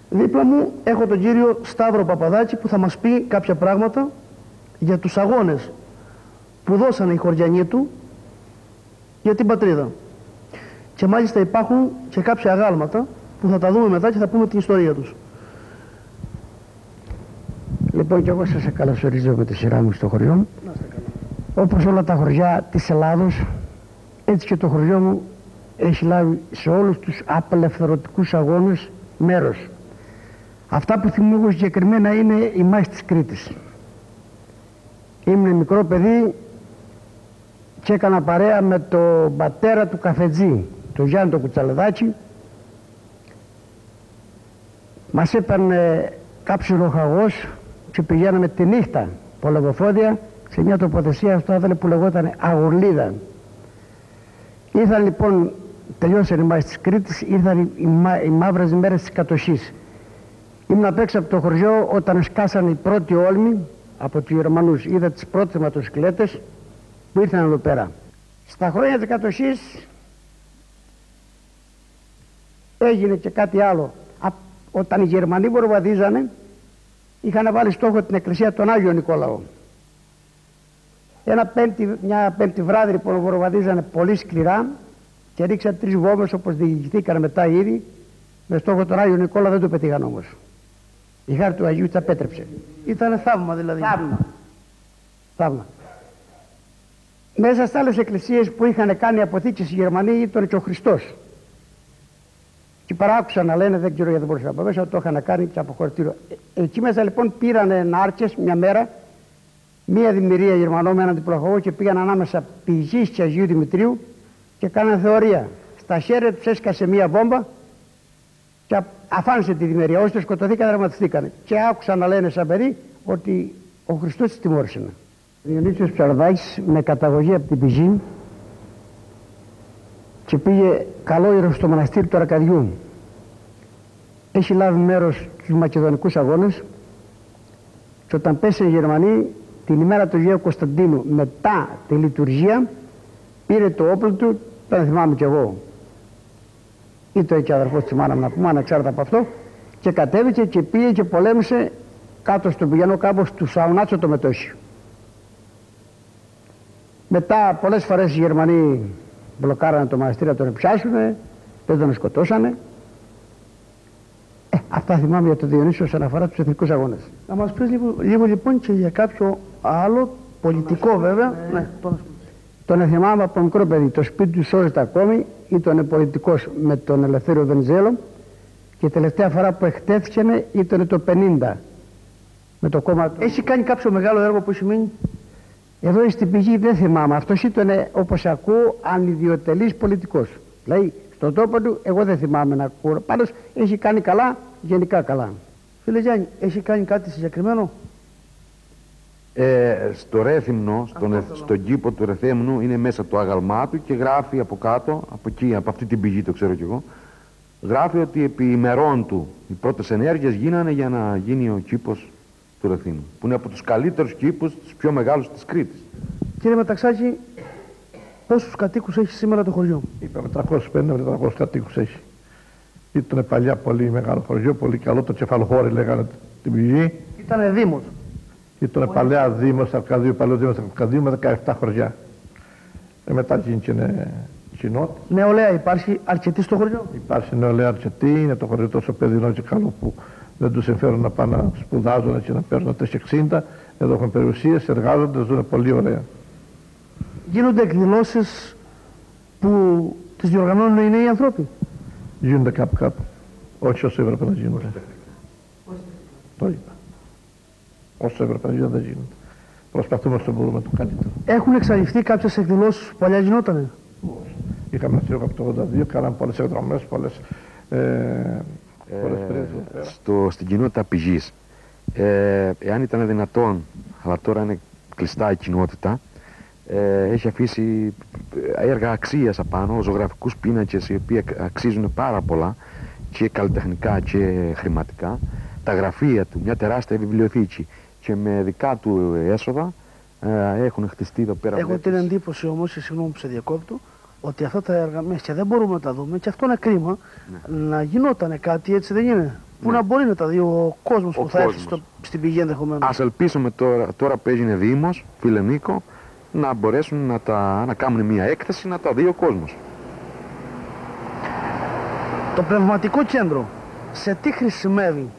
Δίπλα μου έχω τον κύριο Σταύρο Παπαδάκη που θα μας πει κάποια πράγματα για τους αγώνες που δώσανε οι χωριανοί του για την πατρίδα. Και μάλιστα υπάρχουν και κάποια αγάλματα που θα τα δούμε μετά και θα πούμε την ιστορία τους. Λοιπόν, και εγώ σας καλωσορίζω με τη σειρά μου στο χωριό μου. Όπως όλα τα χωριά της Ελλάδος, έτσι και το χωριό μου έχει λάβει σε όλους τους απελευθερωτικούς αγώνες μέρος. Αυτά που θυμούμαι εγώ συγκεκριμένα είναι η μάχη της Κρήτης. Ήμουν μικρό παιδί και έκανα παρέα με τον πατέρα του καφετζή, τον Γιάννη τον Κουτσαλεδάκη. Μας έπαιρνε κάποιος ροχαγός και πηγαίναμε τη νύχτα πολεμοφόδια σε μια τοποθεσία στο άδελε που λεγόταν Αγουρλίδα. Ήρθαν λοιπόν, τελειώσαν οι μάχες της Κρήτης, ήρθαν οι μαύρες μέρες της κατοχής. Ήμουν απ' έξω από το χωριό όταν σκάσαν οι πρώτοι όλμοι από τους Γερμανούς. Είδα τις πρώτες ματοσυκλέτες που ήρθαν εδώ πέρα. Στα χρόνια της κατοχής έγινε και κάτι άλλο. Όταν οι Γερμανοί βορβαδίζανε, είχαν βάλει στόχο την εκκλησία των Άγιο Νικόλαο. Μια πέμπτη βράδυ λοιπόν βορβαδίζανε πολύ σκληρά και ρίξαν 3 βόμβες όπως διηγηθήκαν μετά ήδη, με στόχο τον Άγιο Νικόλαο. Δεν το πετύχαν όμως. Η χάρη του Αγίου τα πέτρεψε. Ήτανε θαύμα δηλαδή. Θαύμα. Μέσα στις άλλες εκκλησίες που είχαν κάνει αποθήκες οι Γερμανοί ήταν και ο Χριστός. Και παράκουσαν να λένε, δεν ξέρω γιατί μπορούσα να πω μέσα, το είχαν κάνει και από χωριστήριο. Εκεί μέσα λοιπόν πήρανε νάρκες μια μέρα, μία δημιουργία Γερμανό με έναν διπλοχαγό και πήγαν ανάμεσα πηγής και Αγίου Δημητρίου και κάνανε θεωρία. Στα χέρια τους έσκασε μία βόμβα και αφάνισε τη δημιουργία. Όσοι το σκοτωθήκαν, δραματιστήκαν. Και άκουσαν να λένε σαν παιδί ότι ο Χριστός τις τιμώρησε. Διονύσιος Ψαρδάκης με καταγωγή από την πηγή και πήγε καλόηρο στο μοναστήρι του Αρκαδιού. Έχει λάβει μέρος στους μακεδονικούς αγώνες και όταν πέσε οι Γερμανοί την ημέρα του Αγίου Κωνσταντίνου μετά τη λειτουργία πήρε το όπλο του, δεν θυμάμαι κι εγώ, ήταν και αδερφός της μάνα μου να πούμε, ανεξάρτητα από αυτό, και κατέβηκε και πήγε και πολέμησε κάτω στον Πηγιανό κάμπο του Σαουνάτσο το Μετόχιο. Μετά πολλές φορές οι Γερμανοί μπλοκάρανε το μοναστήρι να τον πιάσουνε, δεν τον σκοτώσανε. Αυτά θυμάμαι για το Διονύσιο όσον αφορά τους εθνικούς αγώνες. Να μας πεις λίγο λοιπόν και για κάποιο άλλο πολιτικό βέβαια. Ναι, τον θυμάμαι από μικρό παιδί. Το σπίτι του σώζεται ακόμη, ήταν πολιτικός με τον Ελευθέριο Βενιζέλο και η τελευταία φορά που εκτέθηκε ήταν το 50 με το κόμμα του. Έχει κάνει κάποιο μεγάλο έργο που έχει μείνει? Εδώ στην πηγή δεν θυμάμαι. Αυτός ήταν, όπως ακούω, ανιδιοτελής πολιτικός. Δηλαδή, στον τόπο του, εγώ δεν θυμάμαι να ακούω. Πάντως, έχει κάνει καλά, γενικά καλά. Φίλε Γιάννη, έχει κάνει κάτι συγκεκριμένο? Στο Ρέθυμνο, στον κήπο του Ρεθέμνου, είναι μέσα το άγαλμά του και γράφει από κάτω, από εκεί, από αυτή την πηγή το ξέρω κι εγώ, γράφει ότι επί ημερών του οι πρώτες ενέργειες γίνανε για να γίνει ο κήπος του Ρεθύμνου, που είναι από τους καλύτερους κήπους, τους πιο μεγάλους της Κρήτης. Κύριε Μεταξάκη, πόσους κατοίκους έχει σήμερα το χωριό? Είπαμε 350-400 κατοίκους έχει. Ήταν παλιά πολύ μεγάλο χωριό, πολύ καλό, το Κεφαλοχώρι λέγανε την πηγή. Ήτανε δήμος. Ήταν παλιά δήμος Αρκαδίου, παλαιό δήμος Αρκαδίου με 17 χωριά. Μετά γίνηκε κοινότητα. Νεολαία υπάρχει αρκετή στο χωριό? Υπάρχει νεολαία αρκετή, είναι το χωριό τόσο παιδινό και καλό που δεν τους συμφέρουν να πάνε να σπουδάζουν και να παίρνουν 360. Εδώ έχουν περιουσίες, εργάζονται, ζουν πολύ ωραία. Γίνονται εκδηλώσεις που τις διοργανώνουν οι νέοι άνθρωποι? Γίνονται κάπου. Όχι όσο έπρεπε να γίνονται. Το είπα. Όσο έπρεπε να γίνονται δεν γίνονται. Προσπαθούμε όσο μπορούμε το καλύτερο. Έχουν εξαλειφθεί κάποιες εκδηλώσεις που παλιά γινότανε? Είχαμε αστείο από το 82, κάναμε πολλές εκδρομές, πολλές στην κοινότητα πηγής, εάν ήταν δυνατόν, αλλά τώρα είναι κλειστά η κοινότητα, έχει αφήσει έργα αξίας απάνω, ζωγραφικούς πίνακες οι οποίοι αξίζουν πάρα πολλά και καλλιτεχνικά και χρηματικά, τα γραφεία του, μια τεράστια βιβλιοθήκη και με δικά του έσοδα έχουν χτιστεί εδώ πέρα. Έχω την εντύπωση όμως, συγγνώμη που σε διακόπτω, ότι αυτά τα έργα μέσα δεν μπορούμε να τα δούμε και αυτό είναι κρίμα. Να γινότανε κάτι, έτσι δεν είναι? που να μπορεί να τα δει ο κόσμος που θα έρθει στην πηγή ενδεχομένως. Ας ελπίσουμε τώρα που έγινε Δήμος, φίλε Νίκο, να μπορέσουν να κάνουν μια έκθεση να τα δει ο κόσμος. Το πνευματικό κέντρο, σε τι χρησιμεύει?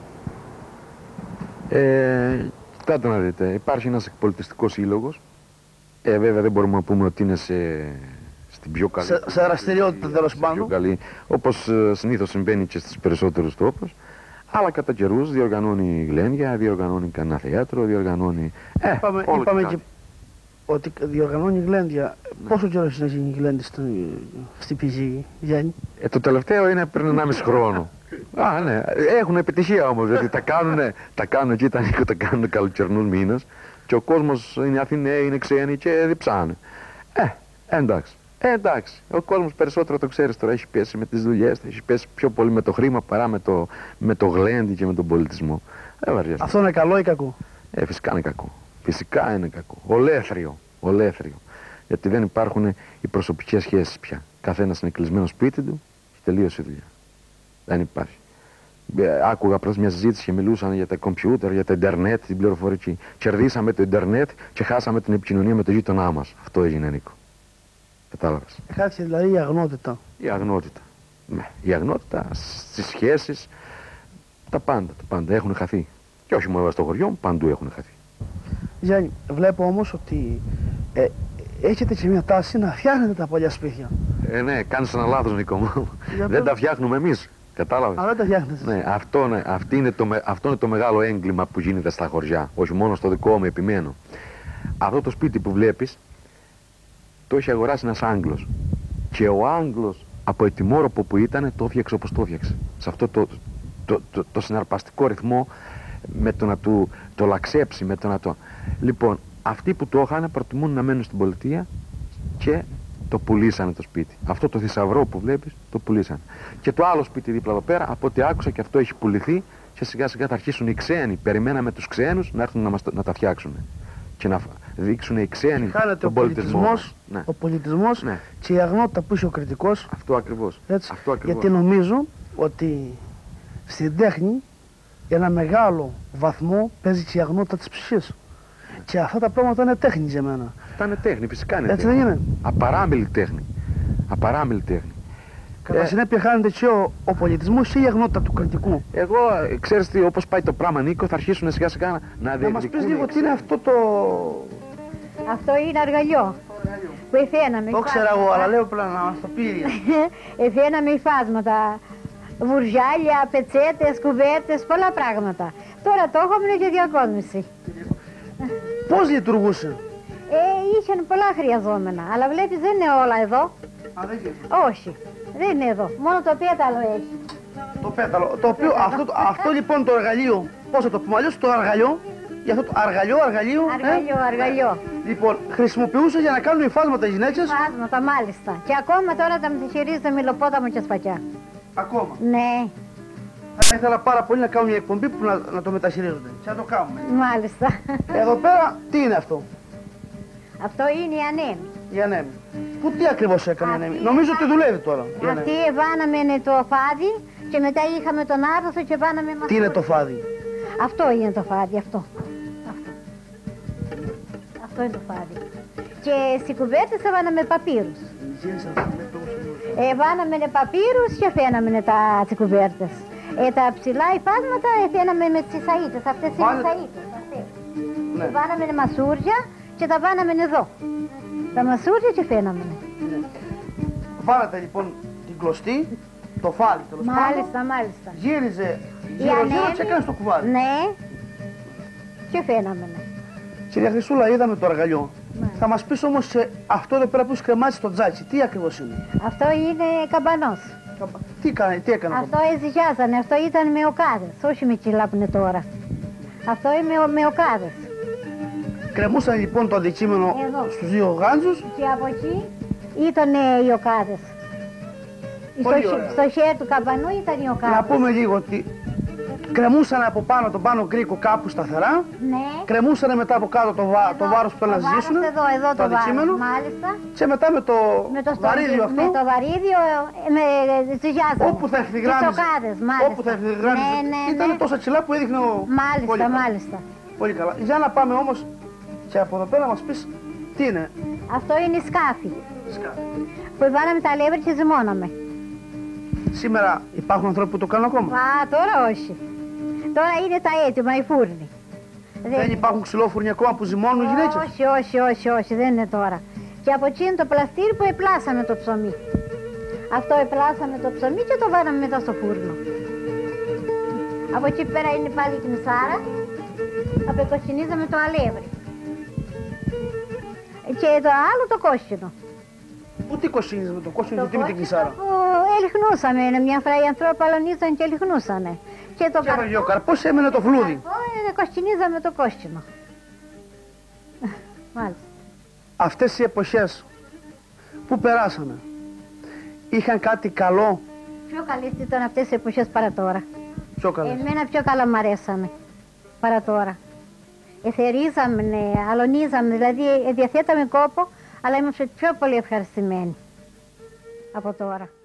Κοιτάτε να δείτε, υπάρχει ένας εκπολιτιστικός σύλλογος. Βέβαια δεν μπορούμε να πούμε ότι είναι στην πιο καλή. Σε δραστηριότητα τέλος πάντων. Όπως συνήθως συμβαίνει και στις περισσότερους τόπους. Αλλά κατά καιρούς διοργανώνει γλέντια, διοργανώνει κανένα θέατρο, διοργανώνει. Είπαμε και ότι διοργανώνει γλέντια. Ναι. Πόσο καιρό έχει να γίνει γλέντι στην πηγή, Γιάννη? Το τελευταίο είναι πριν 1,5 χρόνο. Ναι. Έχουν επιτυχία όμως, γιατί τα κάνουν εκεί τα Νίκο, τα κάνουν καλοκαιρινούς μήνες και ο κόσμος είναι Αθηναίοι, είναι ξένοι και διψάνε. Εντάξει, ο κόσμος περισσότερο το ξέρεις τώρα, έχει πέσει με τις δουλειές, έχει πέσει πιο πολύ με το χρήμα παρά με το γλέντι και με τον πολιτισμό. Αυτό είναι καλό ή κακό? Φυσικά είναι κακό. Φυσικά είναι κακό. Ολέθριο. Γιατί δεν υπάρχουν οι προσωπικές σχέσεις πια. Καθένας είναι κλεισμένο σπίτι του και τελείωσε η δουλειά. Δεν υπάρχει. Άκουγα προς μια συζήτηση και μιλούσαν για τα κομπιούτερ, για το Ιντερνετ, την πληροφορική. Κερδίσαμε το Ιντερνετ και χάσαμε την επικοινωνία με το γείτονά μας. Αυτό έγινε, Νίκο. Κατάλαβες. Χάθηκε δηλαδή η αγνότητα. Η αγνότητα στις σχέσεις, τα πάντα έχουν χαθεί. Και όχι μόνο στο χωριό μου, παντού έχουν χαθεί. Γιάννη, βλέπω όμως ότι έχετε και μια τάση να φτιάχνετε τα παλιά σπίτια. Ναι, κάνεις ένα λάθος, Νίκο μου. Δεν τα φτιάχνουμε εμείς. Κατάλαβες. Αλλά δεν τα φτιάχνετε. Ναι, αυτό είναι το μεγάλο έγκλημα που γίνεται στα χωριά. Όχι μόνο στο δικό μου, επιμένω. Αυτό το σπίτι που βλέπεις το έχει αγοράσει ένας Άγγλος. Και ο Άγγλος από ετοιμόρροπο που ήταν το έφτιαξε όπως το έφτιαξε. Σε αυτό το συναρπαστικό ρυθμό, με το να το λαξέψει, με το να το... Λοιπόν, αυτοί που το είχαν προτιμούν να μένουν στην πολιτεία και το πουλήσανε το σπίτι. Αυτό το θησαυρό που βλέπεις το πουλήσανε. Και το άλλο σπίτι δίπλα εδώ πέρα, από ό,τι άκουσα, και αυτό έχει πουληθεί και σιγά σιγά θα αρχίσουν οι ξένοι. Περιμέναμε τους ξένους να έρθουν να τα φτιάξουν και να δείξουν οι ξένοι τον πολιτισμό. Ο πολιτισμός και η αγνότητα που είσαι ο κριτικός. Αυτό ακριβώς. Γιατί νομίζω ότι στην τέχνη ένα μεγάλο βαθμό παίζει και η αγνότητα της ψυχής. Και αυτά τα πράγματα είναι τέχνη για μένα. Αυτά είναι τέχνη, φυσικά είναι. Έτσι δεν είναι? Απαράμιλη τέχνη. Κατά συνέπεια χάνεται και ο πολιτισμός και η αγνότητα του κριτικού. Εγώ, ξέρεις τι, όπως πάει το πράγμα, Νίκο, θα αρχίσουν σιγά σιγά να διεκδικούν. Να μας πεις λίγο τι είναι αυτό το... Αυτό είναι αργαλιό. Που εφαίναμε. Το ξέρα εγώ, αλλά λέω πλέον να μας το πει. Εφαίναμε υφάσματα. Βουρζάλια, πετσέτες, κουβέρτες, πολλά πράγματα. Τώρα το έχουμε και διακόσμηση. Πώς λειτουργούσε? Είχαν πολλά χρειαζόμενα, αλλά βλέπεις δεν είναι όλα εδώ. Όχι, δεν είναι εδώ. Μόνο το πέταλο έχει. Το πέταλο, το οποίο αυτό λοιπόν το εργαλείο, πώς θα το πούμε αλλιώς, το αργαλιό, για αυτό το αργαλείο. Αργαλιό. Λοιπόν, χρησιμοποιούσε για να κάνουν υφάσματα οι γυναίκες. Υφάσματα, μάλιστα. Και ακόμα τώρα τα μεταχειρίζεται το μιλοπόταμο και σπατιά. Ακόμα? Ναι. Θα ήθελα πάρα πολύ να κάνουμε μια εκπομπή που να το μεταχειρίζονται. Και να το κάνουμε. Μάλιστα. Εδώ πέρα, τι είναι αυτό? Αυτό είναι η ανέμη. Η ανέμη. Πού τι ακριβώς έκανε η ανέμη? Νομίζω ότι δουλεύει τώρα. Αυτή βάναμε το φάδι και μετά είχαμε τον άρθρο και βάναμε μασούρι. Τι είναι το φάδι? Αυτό είναι το φάδι, αυτό. Αυτό είναι το φάδι. Και στις κουβέρτες βάναμε παπύρους. Βάναμε παπύρους και φαίναμε τα κουβέρτες. Τα ψηλά υφάσματα φαίναμε με τις σαΐτες, αυτές είναι σαΐτες. Ναι. Βάναμε μασούρια και τα βάναμε εδώ. Τα μασούρια και φαίναμε. Βάλατε λοιπόν την κλωστή, το φάλι τέλος πάντων. Μάλιστα. Γύριζε γύρω και έκανε στο κουβάρι. Ναι. Και φαίναμε. Κυρία Χρυσούλα, είδαμε το αργαλιό. Θα μας πεις όμως αυτό εδώ πέρα που έχει κρεμάσει στο τζάκι, τι ακριβώς είναι? Αυτό είναι καμπανός. Τι έκανε? Αυτό εζυγιάζανε, αυτό ήταν με οκάδες, όχι με κιλά που είναι τώρα. Αυτό είναι με οκάδες. Κρεμούσαν λοιπόν το αντικείμενο στους δύο γάντζους. Και από εκεί ήταν οι οκάδες. Στο χέρι του καμπανού ήταν οι οκάδες. Να πούμε λίγο ότι κρεμούσαν από πάνω τον πάνω κρίκο κάπου σταθερά, Ναι. κρεμούσαν μετά από κάτω το βάρος που θέλουν να ζήσουν, Εδώ το αντικείμενο, βάρος, μάλιστα. και μετά με το βαρύδιο αυτό, Με το βαρύδιο, ζυγιάζανε. όπου θα ευθυγράμμιζε, Τις σοκάδες, μάλιστα. όπου θα ευθυγράμμιζε, Ναι. ήταν τόσα ψηλά που έδειχνε ο... Μάλιστα, πολύ καλά. μάλιστα. Πολύ καλά. Για να πάμε όμως και από εδώ πέρα να μας πεις τι είναι. Αυτό είναι η σκάφη Σκάφη. που βάλαμε τα αλεύρι και ζυμώναμε. Σήμερα υπάρχουν άνθρωποι που το κάνουν ακόμα. Α, τώρα όχι. Τώρα είναι τα έτοιμα, οι φούρνοι. Δεν υπάρχουν ξυλόφουρνοι ακόμα που ζυμώνουν οι γυναίκες. Όχι, δεν είναι τώρα. Και από εκεί είναι το πλαστήρι που επλάσαμε το ψωμί. Αυτό επλάσαμε το ψωμί και το βάλαμε μετά στο φούρνο. Από εκεί πέρα είναι πάλι η κνησάρα. Απεκοστινίζαμε το αλεύρι. Και το άλλο το κόσκινο. Πού τι κοστίζεις με το κόστινο και τι με την κνησάρα. Που ελιχνούσαμε, μια φορά οι άνθρωποι αλωνίζαν και ελιχνούσανε. Και το Και έφαγε ο καρπός, έμενε το φλούδι. κοσκινίζαμε το κόσκινο. Μάλιστα. Αυτές οι εποχές που περάσαμε είχαν κάτι καλό, Πιο καλές ήταν αυτές οι εποχές παρά τώρα. πιο καλές. Εμένα πιο καλά μ' αρέσανε παρά τώρα. Εθερίζαμε, αλωνίζαμε, δηλαδή διαθέταμε κόπο, αλλά είμαστε πιο πολύ ευχαριστημένοι από τώρα.